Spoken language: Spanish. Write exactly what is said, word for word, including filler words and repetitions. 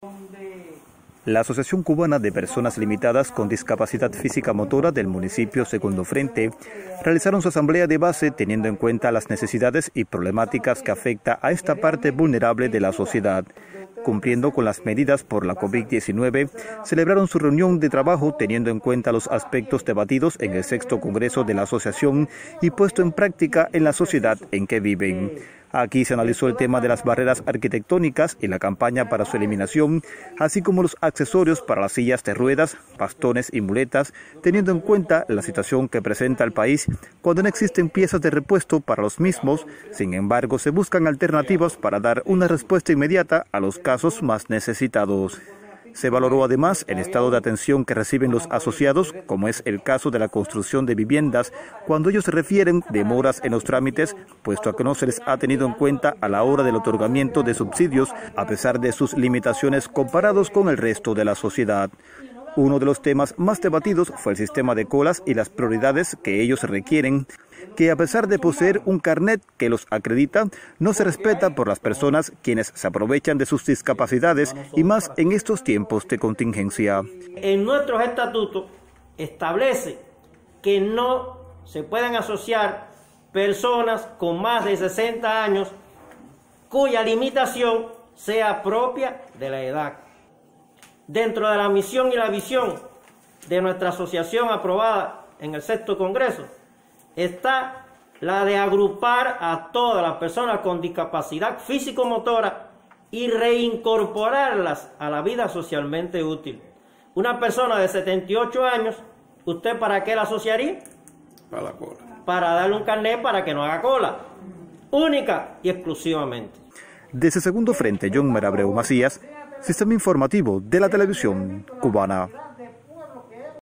La Asociación Cubana de Personas Limitadas con Discapacidad Física Motora del municipio Segundo Frente realizaron su asamblea de base teniendo en cuenta las necesidades y problemáticas que afecta a esta parte vulnerable de la sociedad. Cumpliendo con las medidas por la COVID diecinueve, celebraron su reunión de trabajo teniendo en cuenta los aspectos debatidos en el sexto Congreso de la Asociación y puesto en práctica en la sociedad en que viven. Aquí se analizó el tema de las barreras arquitectónicas y la campaña para su eliminación, así como los accesorios para las sillas de ruedas, bastones y muletas, teniendo en cuenta la situación que presenta el país cuando no existen piezas de repuesto para los mismos. Sin embargo, se buscan alternativas para dar una respuesta inmediata a los casos más necesitados. Se valoró además el estado de atención que reciben los asociados, como es el caso de la construcción de viviendas, cuando ellos se refieren demoras en los trámites, puesto a que no se les ha tenido en cuenta a la hora del otorgamiento de subsidios, a pesar de sus limitaciones comparados con el resto de la sociedad. Uno de los temas más debatidos fue el sistema de colas y las prioridades que ellos requieren, que a pesar de poseer un carnet que los acredita, no se respeta por las personas quienes se aprovechan de sus discapacidades y más en estos tiempos de contingencia. En nuestros estatutos establece que no se pueden asociar personas con más de sesenta años cuya limitación sea propia de la edad. Dentro de la misión y la visión de nuestra asociación aprobada en el sexto Congreso, está la de agrupar a todas las personas con discapacidad físico-motora y reincorporarlas a la vida socialmente útil. Una persona de setenta y ocho años, ¿usted para qué la asociaría? Para la cola. Para darle un carnet para que no haga cola, única y exclusivamente. Desde Segundo Frente, John Merabreu Macías, Sistema Informativo de la Televisión Cubana.